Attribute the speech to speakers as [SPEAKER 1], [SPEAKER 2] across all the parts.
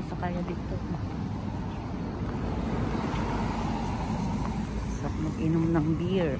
[SPEAKER 1] sasakaya dito. Sarap mag-inom ng beer.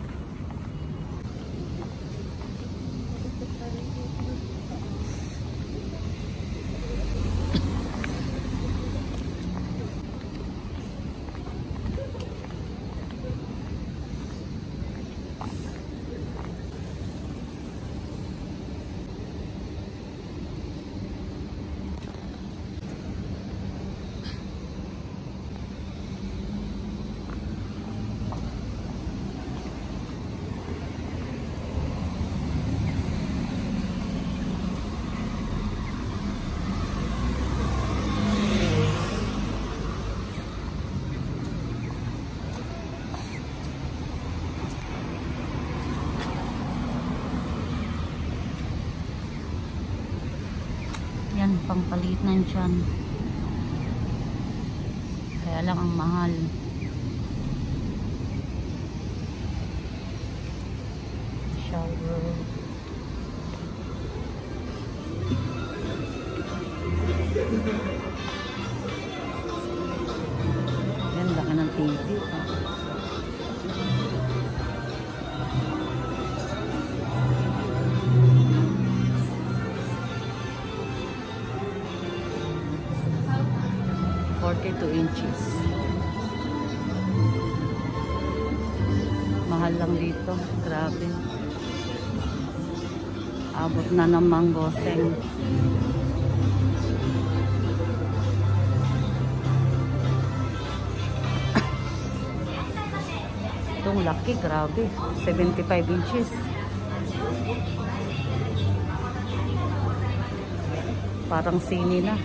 [SPEAKER 1] Yan, pangpalit na dyan. Kaya lang ang mahal. Shower. Yan, laki ng TV. $42. Mahal lang dito. Grabe. Abot na ng manggoseng. Itong laki, grabe. 75 inches. Parang sini na.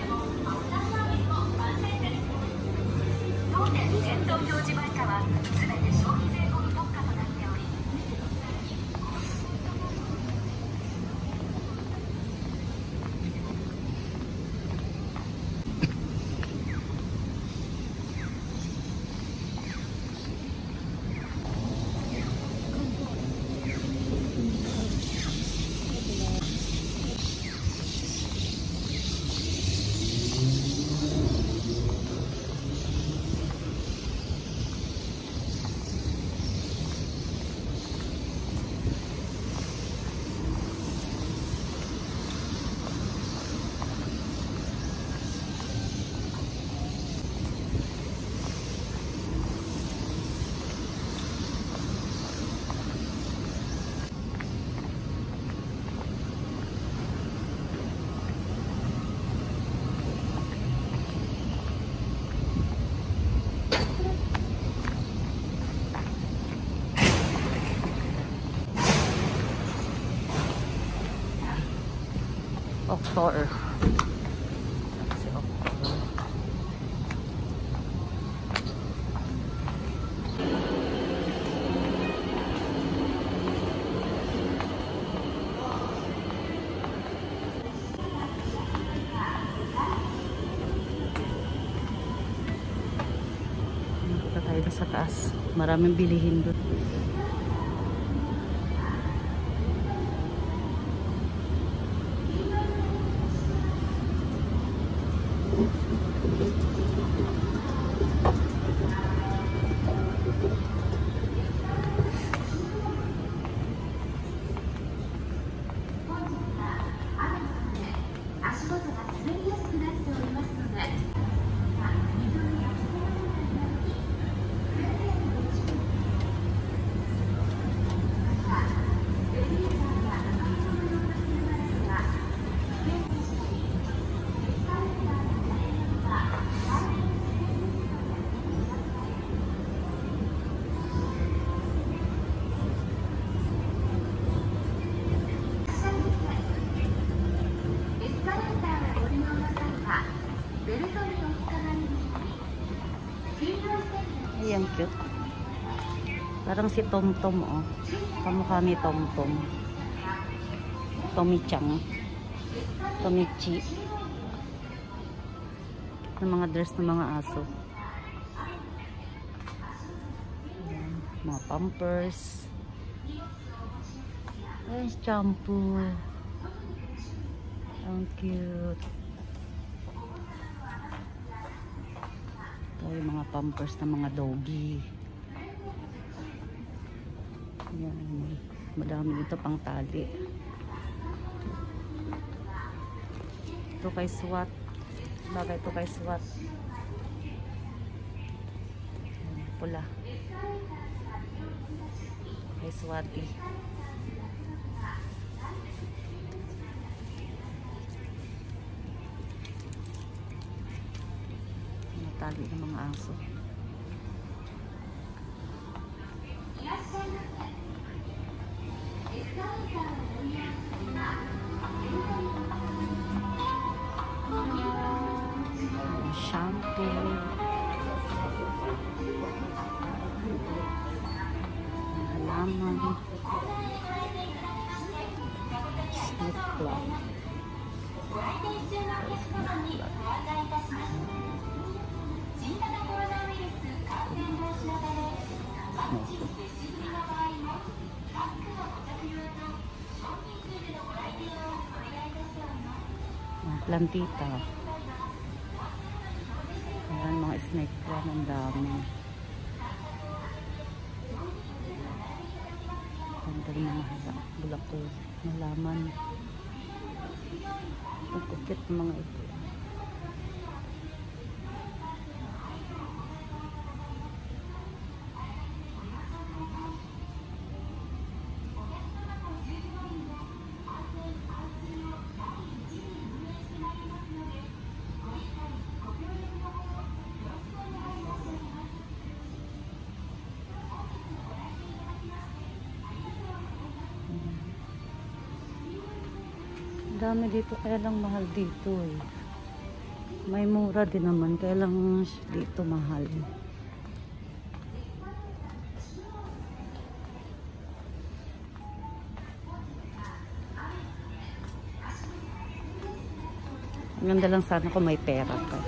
[SPEAKER 1] Octor. Si Octor. Punta tayo sa taas. Maraming bilihin doon. Ayan, cute. Parang si Tomtom, oh. Kamukha ni Tomtom. Tomi-chan. Tomichi. Ng mga dress ng mga aso. Ayan, mga pampers. Ayan, shampoo. Ang cute. yung mga pampers ng mga doggy. Yan. Madami dito pang tali. Ito kay SWAT. Bagay ito kay SWAT. Pula. Kay SWATy. Tali ng mga aso. Shampoo. Halaman. Snake plant. Plantita. Ayan, mga snake plant, ang dami. Ganda rin mga bulako, halaman. Ang kukit mga ito. Dami dito, kaya lang mahal dito eh. May mura din naman, kaya lang dito mahal. Ang ganda lang sana kung may pera ka.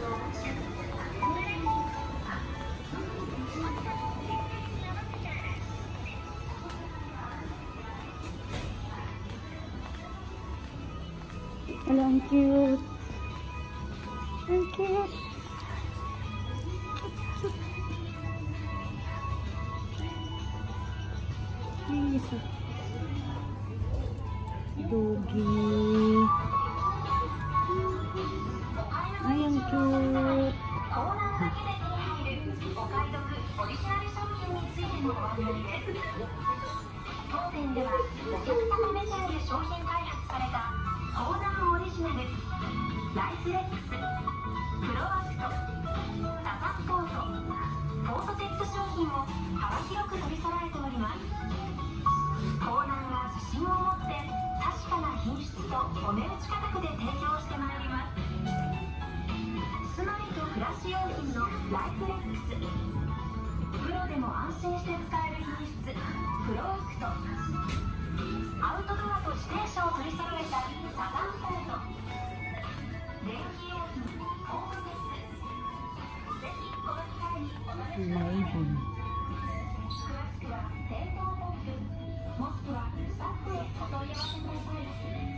[SPEAKER 1] Hello, ang cute. Ang cute. Isa. Doggy. Ay, ang cute.
[SPEAKER 2] ライスレックス、プロアクト、サタスコート、フォートテック商品も幅広く取り揃えております。コーナーが自信を持って確かな品質とお値打ち価格で提供してまいります。住まいと暮らし用品のライフレックス、プロでも安心して使える品質、プロアクト、アウトドアと自転車を取り揃えたサタンコート、電気用品、ホームセット。ぜひこの機会にお試しください。詳しくは店頭トップ、もしくはスタッフへお問い合わせください。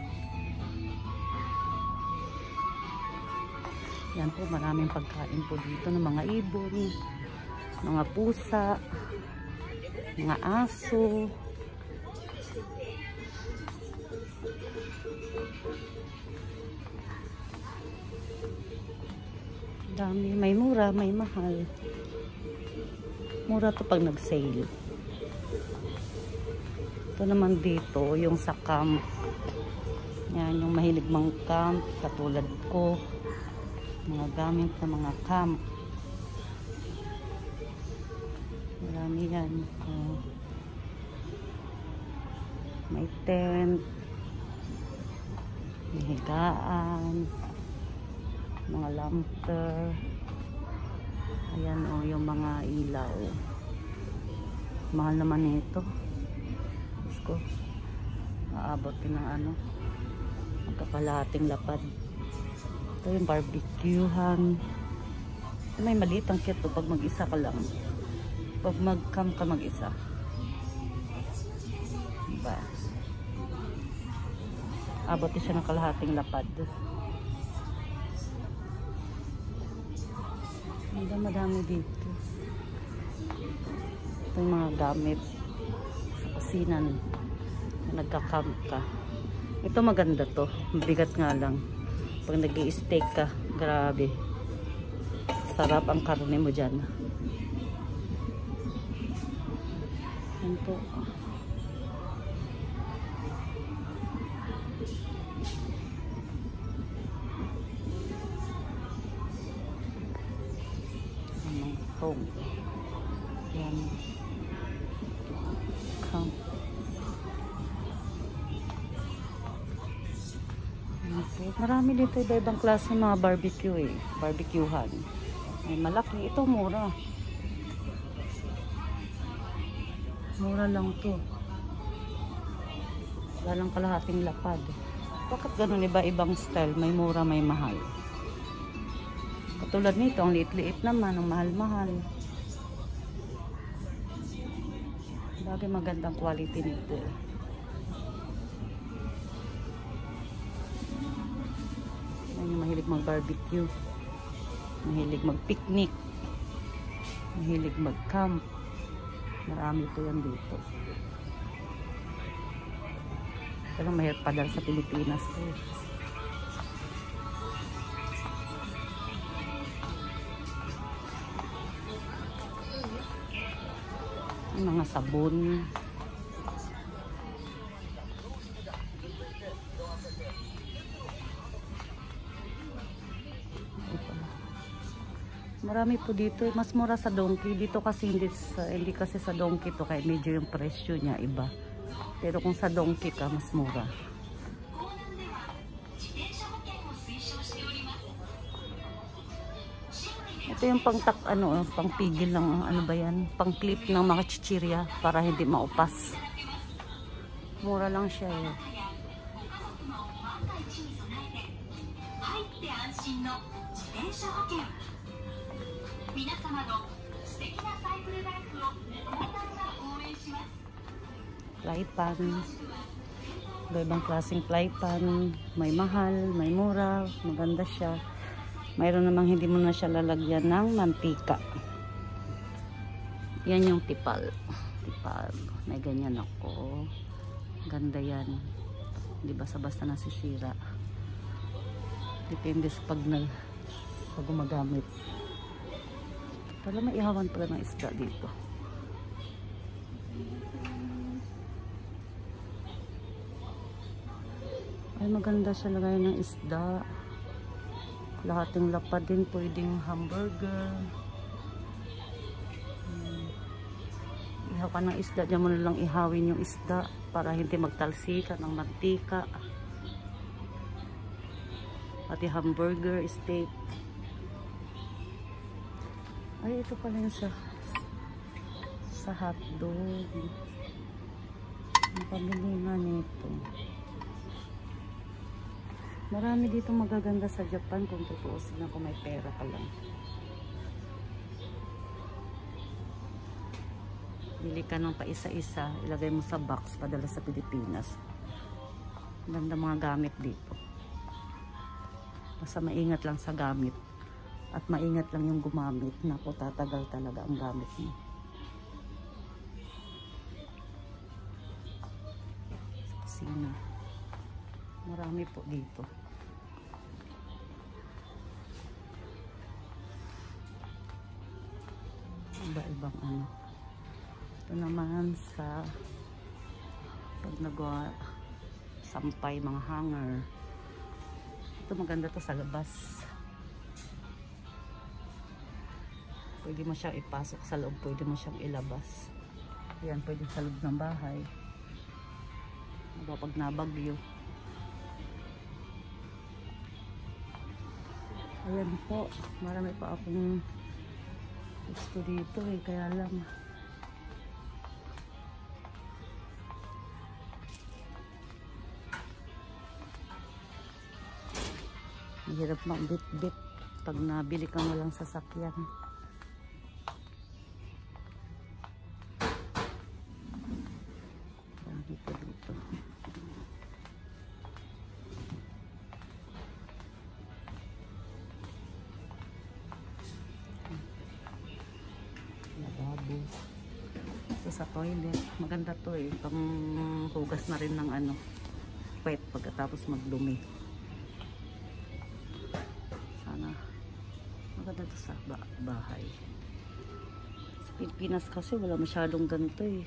[SPEAKER 1] Yan po, maraming pagkain po dito ng mga ibon, mga pusa, mga aso. Dami, may mura, may mahal. Mura to pag nag-sale. Ito naman dito, yung sa camp. Yan, yung mahilig mang camp, katulad ko. Mga gamit na mga camp. Marami yan. May tent. May higaan. Mga lamper. Ayan o, yung mga ilaw. Mahal naman ito. Diyos ko, maabot din ng ano, magkakalahating lapad. Ito yung barbecuehan. May maliit ang kit pag mag-isa ka lang. Pag mag-camp ka mag-isa. Diba? Abot din siya ng kalahating lapad. Madami dito. Ito yung mga gamit sa kusinan na nagka-camp ka. Ito maganda to. Mabigat nga lang. Pag nag-i-steak ka, grabe. Sarap ang karne mo dyan. Yan po. Home. Yan. Camp. Marami dito iba-ibang klase mga barbecue eh. Barbecuehan. May malaki. Ito mura. Mura lang to. Wala lang kalahating lapad. Bakit ganun iba-ibang style? May mura, may mahal. Katulad nito, ang liit-liit naman, ang mahal-mahal. Bagay magandang quality nito. Yan yung mahilig mag-barbecue. Mahilig mag-picnic. Mahilig mag-camp. Marami po yan dito. Pero mahirap pa dahil sa Pilipinas eh. Mga sabon. Marami po dito. Mas mura sa Donkey. Dito kasi hindi kasi sa Donkey to kaya medyo yung presyo niya iba. Pero kung sa Donkey ka, mas mura. Ito yung pangpigil ng ano ba yan? Pang-clip ng mga chichirya para hindi maupas. Mura lang siya eh. Flypan. Ibang klaseng flypan. May mahal, may mura. Maganda siya. Mayroon namang hindi mo na siya lalagyan ng mantika. Yan yung tipal. Tipal. May ganyan ako. Ganda yan. Hindi basta-basta nasisira. Depende sa pag gumagamit. Pala may ihawan pala ng isda dito. Ay maganda siya lagay ng isda. Lahating lapad din, pwedeng hamburger. Ihaw ka ng isda, diyan mo na lang ihawin yung isda para hindi magtalsikan ng mantika. Pati hamburger, steak. Ay, ito pala yung sa hotdog. Ang pabilingan nito. Marami dito magaganda sa Japan kung tutuusin na kung may pera ka lang. Bili ka ng pa isa-isa, ilagay mo sa box, padala sa Pilipinas. Ganda mga gamit dito. Basta maingat lang sa gamit. At maingat lang yung gumamit. Naku, tatagal talaga ang gamit mo. Sa kusina. Marami po dito. Iba-ibang ano. Ito naman sa pag nagawa sampay, mga hanger. Ito maganda to sa labas. Pwede mo siyang ipasok sa loob, pwede mo siyang ilabas. Yan, pwede sa loob ng bahay. Pag nabagyo. Ayan po, marami pa akong gusto dito eh, kaya lang mahirap magbit-bit pag nabili ka walang sasakyan. Dito. sa toilet. Maganda to eh. Pang hugas na rin ng ano, wet pagkatapos magdumi. Sana maganda to sa bahay. Sa Pilipinas kasi wala masyadong ganito eh.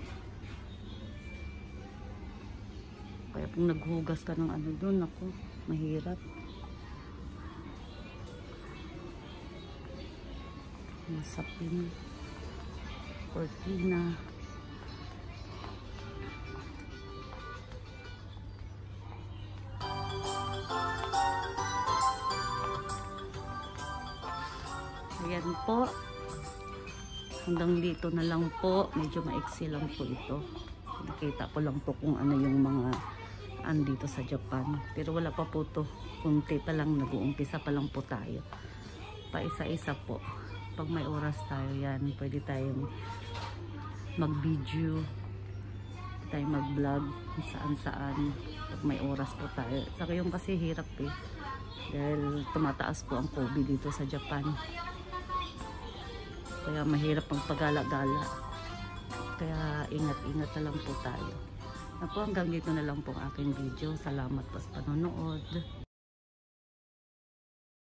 [SPEAKER 1] Kaya kung naghugas ka ng ano doon, ako, mahirap. Masapin. Cortina. Ayan po. Hanggang dito na lang po. Medyo maiksi lang po ito. Nakita ko lang po kung ano yung mga andito sa Japan. Pero wala pa po to. Kunti pa lang. Nag-uumpisa pa lang po tayo. Pa isa-isa po. Pag may oras tayo yan, pwede tayong mag-video. Pwede tayong mag-vlog saan-saan. Pag may oras po tayo. Saka yung kasi hirap eh. Dahil tumataas po ang COVID dito sa Japan. Kaya mahirap magpagala-gala. Kaya ingat-ingat na lang po tayo. Hanggang dito na lang po ang aking video. Salamat po sa panonood.